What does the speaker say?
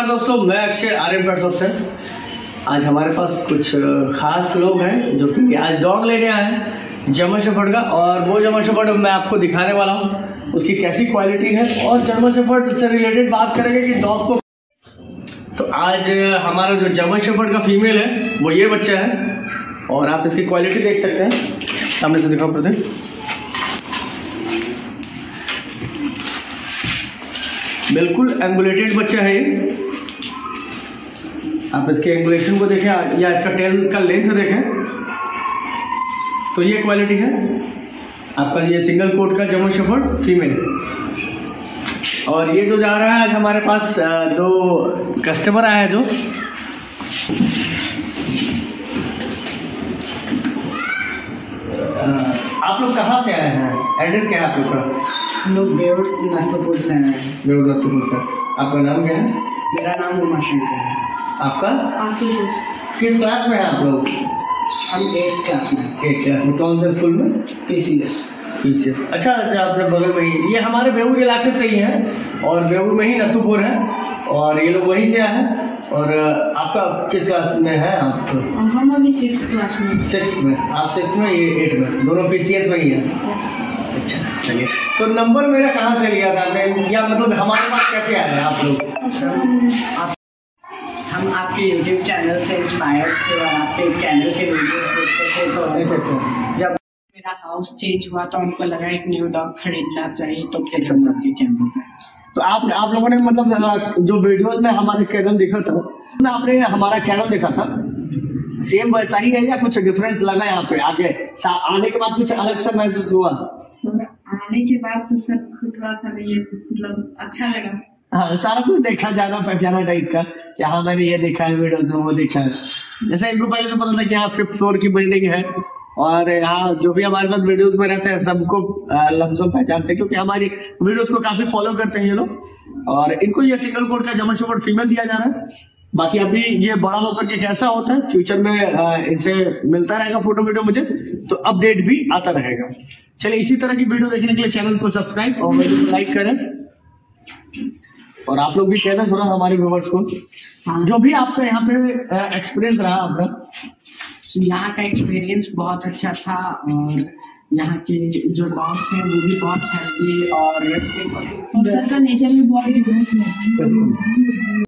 नमस्कार दोस्तों, मैं अक्षय आर्यन पेट शॉप से। आज हमारे पास कुछ खास लोग हैं जो कि आज डॉग लेने आए हैं जर्मन शेफर्ड का, और वो जर्मन शेफर्ड मैं आपको दिखाने वाला हूँ उसकी कैसी क्वालिटी है, और जर्मन शेफर्ड से रिलेटेड बात करेंगे कि डॉग को। तो आज हमारा जो जर्मन शेफर्ड का फीमेल है वो ये बच्चा है, और आप इसकी क्वालिटी देख सकते हैं। सामने से दिखाओ प्रदीप। बिल्कुल एंगुलेटेड बच्चा है ये। आप इसके एंगुलेशन को देखें या इसका टेल का लेंथ देखें तो ये क्वालिटी है आपका। ये सिंगल कोट का जर्मन शेफर्ड फीमेल, और ये जो जा रहा है आज हमारे पास दो कस्टमर आए हैं जो आप लोग कहाँ से आए हैं? एड्रेस क्या है आप लोग का? हम लोग बेउर नाथुपुर से आए हैं। बेउर नाथुपुर से। आपका नाम क्या है? मेरा नाम उमाशंकर है। आपका? आशुतोष। किस क्लास में है आप लोग? हम 8th क्लास में। 8th क्लास में। कौन से स्कूल में? PCS। अच्छा, अपने बगल में ही ये हमारे बेउर इलाके से ही है, और बेउर में ही नाथुपुर है, और ये लोग वहीं से आए हैं। और आपका किस क्लास में है आप? हम अभी 6th क्लास में। 6th में। आप 6th में, ये 8th में, दोनों PCS में ही है। अच्छा, चलिए। तो नंबर मेरा कहाँ से लिया था आपने, या मतलब हमारे पास कैसे आए हैं आप लोग? हम आपके YouTube चैनल से इंस्पायर थे और आपके चैनल के वीडियोस देखते थे। तो अच्छा, जब मेरा हाउस चेंज हुआ तो हमको लगा एक न्यू डॉग खरीदना चाहिए, तो फिर हम आपके चैनल पे। तो आप लोगों ने मतलब जो वीडियोस में हमारे चैनल देखा था ना, आपने हमारा चैनल देखा था, सेम वैसा ही है या कुछ डिफरेंस लगा यहाँ पे आगे आने के बाद? कुछ अलग सा महसूस हुआ? सर आने के बाद तो सर खुद थोड़ा सा ये मतलब अच्छा लगा। हाँ, सारा कुछ देखा, जाना पहचाना टाइप का कि हाँ मैंने ये देखा है वीडियोस में, वो देखा है। जैसे इनको पहले से पता था कि यहाँ 5th फ्लोर की बिल्डिंग है, और यहाँ जो भी हमारे साथ वीडियोस में रहते हैं सबको लमसम पहचानते हैं, क्योंकि हमारी वीडियोस को काफी फॉलो करते हैं ये लोग। और इनको ये सिंगल कोट का जर्मन शेफर्ड फीमेल दिया जा रहा है। बाकी अभी ये बड़ा होकर के कैसा होता है फ्यूचर में इनसे मिलता रहेगा फोटो वीडियो मुझे, तो अपडेट भी आता रहेगा। चलिए, इसी तरह की वीडियो देखने के लिए चैनल को सब्सक्राइब और वीडियो को लाइक करें, और आप लोग भी कहना थोड़ा हमारे व्यूअर्स को जो भी आपका यहाँ पे एक्सपीरियंस रहा आपका। यहाँ का एक्सपीरियंस बहुत अच्छा था, और यहाँ के जो डॉग्स हैं वो भी बहुत हेल्दी, और सर का नेचर भी बहुत